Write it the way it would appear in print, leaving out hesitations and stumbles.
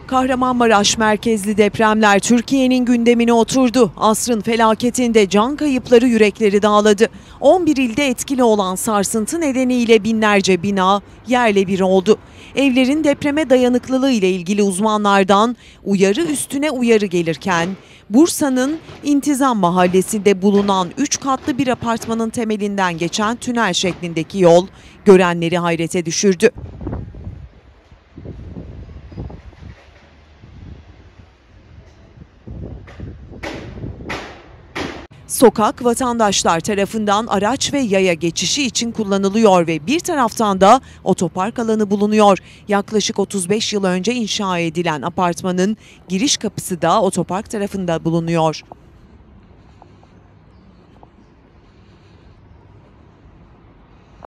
Kahramanmaraş merkezli depremler Türkiye'nin gündemine oturdu. Asrın felaketinde can kayıpları yürekleri dağladı. 11 ilde etkili olan sarsıntı nedeniyle binlerce bina yerle bir oldu. Evlerin depreme dayanıklılığı ile ilgili uzmanlardan uyarı üstüne uyarı gelirken, Bursa'nın İntizam Mahallesi'nde bulunan 3 katlı bir apartmanın temelinden geçen tünel şeklindeki yol görenleri hayrete düşürdü. Sokak vatandaşlar tarafından araç ve yaya geçişi için kullanılıyor ve bir taraftan da otopark alanı bulunuyor. Yaklaşık 35 yıl önce inşa edilen apartmanın giriş kapısı da otopark tarafında bulunuyor.